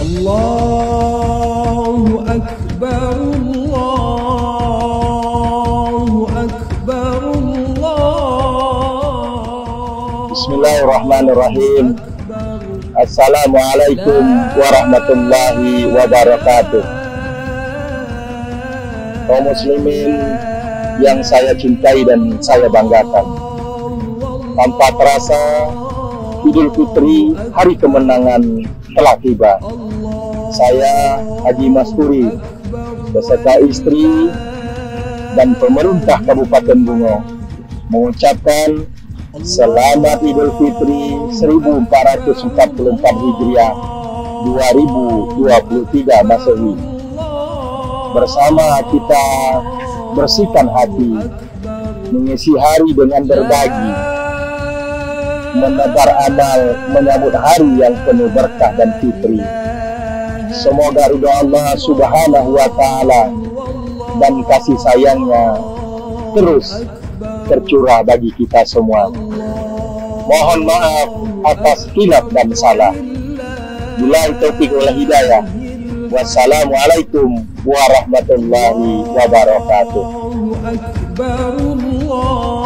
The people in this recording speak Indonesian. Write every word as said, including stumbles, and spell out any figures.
Allahu Akbar, Allahu Akbar, Allah. Bismillahirrahmanirrahim. Assalamualaikum warahmatullahi wabarakatuh. Kaum muslimin yang saya cintai dan saya banggakan, tanpa terasa Idul Fitri, hari kemenangan, telah tiba. Saya Haji Masturi beserta istri dan pemerintah Kabupaten Bungo mengucapkan selamat Idul Fitri seribu empat ratus empat puluh empat Hijriah dua ribu dua puluh tiga Masehi. Bersama kita bersihkan hati, mengisi hari dengan berbagi, menebar amal, menyambut hari yang penuh berkah dan fitri. Semoga ridha Allah Subhanahu wa Ta'ala dan kasih sayangnya terus tercurah bagi kita semua. Mohon maaf atas khilaf dan salah. Billahi taufiq wal hidayah. Wassalamualaikum warahmatullahi wabarakatuh.